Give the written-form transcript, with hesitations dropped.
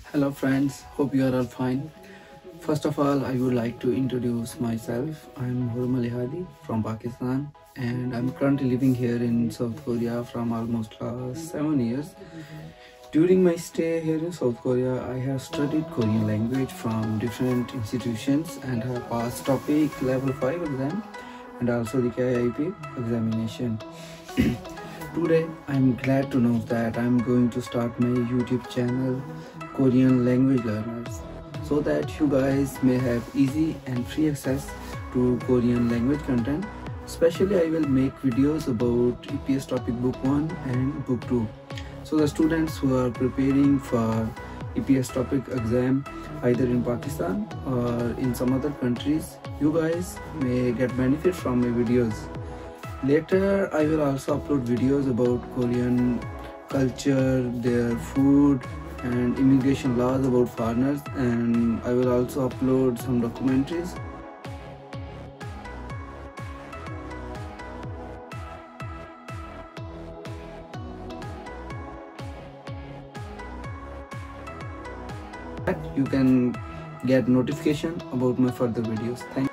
Hello friends, hope you are all fine. First of all, I would like to introduce myself. I'm Moharram Ali Hadi from Pakistan and I'm currently living here in South Korea from almost last 7 years. During my stay here in South Korea, I have studied Korean language from different institutions and have passed topic level 5 exam and also the KIP examination. Today, I'm glad to know that I'm going to start my YouTube channel, Korean Language Learners, so that you guys may have easy and free access to Korean language content. Especially, I will make videos about EPS topic book 1 and book 2. So the students who are preparing for EPS topic exam either in Pakistan or in some other countries, you guys may get benefit from my videos. Later, I will also upload videos about Korean culture, their food and immigration laws about foreigners, and I will also upload some documentaries. You can get notification about my further videos. Thank you.